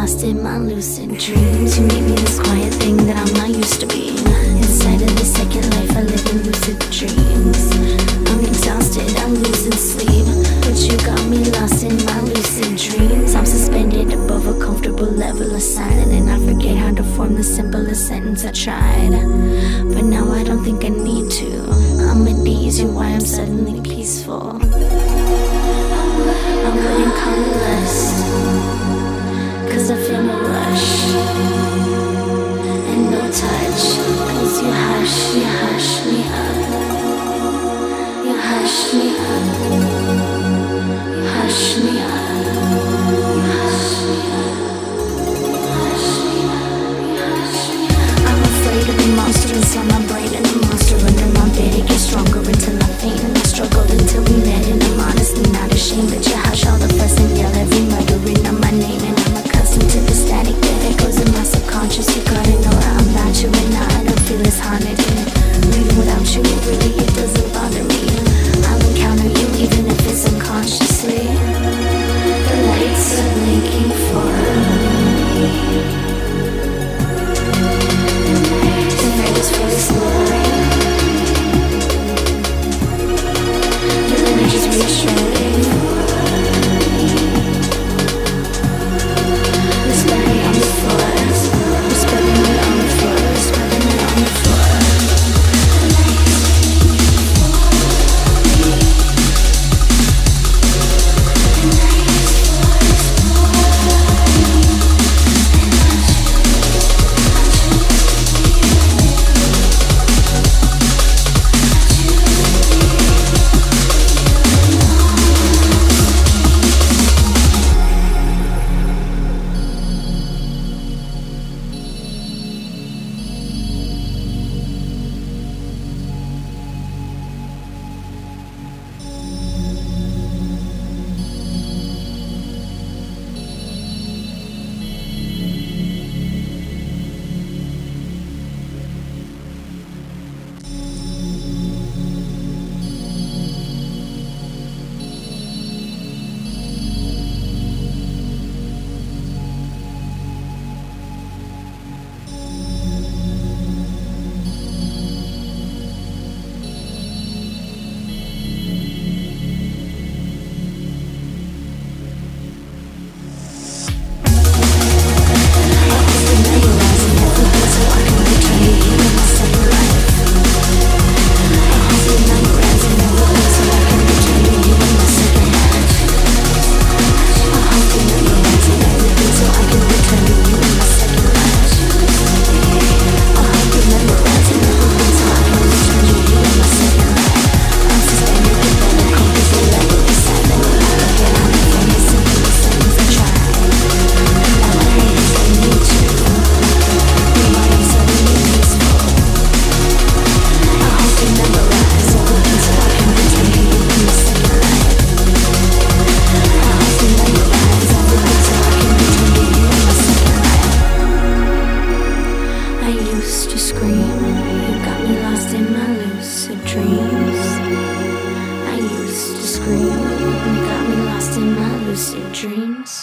lost in my lucid dreams. You made me this quiet thing that I'm not used to being. Inside of this second life I live in lucid dreams. I'm exhausted, I'm losing sleep, but you got me lost in my lucid dreams. I'm suspended above a comfortable level of silence, and I forget how to form the simplest sentence I tried. But now I don't think I need to. I'm at ease, you why I'm suddenly peaceful. I wouldn't call it lust, cause I feel no rush and no touch, cause you hush me up. You hush me up. You hush me up. You hush me up. You hush me up. You hush me up. I'm afraid of the monster inside my brain, and the monster under my bed. It gets stronger until I faint, and I struggled until we met. And I'm honestly not ashamed that you hush all the fuss and yell every murder written on my name. And I'm accustomed to the static that echoes in my subconscious. You gotta know that I'm not you, and now I don't feel as haunted. And living without you, really, it doesn't bother me. I'll encounter you even if it's unconsciously. The lights are blinking for me. The night is for exploring. Your energy's reassuring. We're spreading on the floor. We're spreading it on the floor. We're spreading it on the floor. Dreams.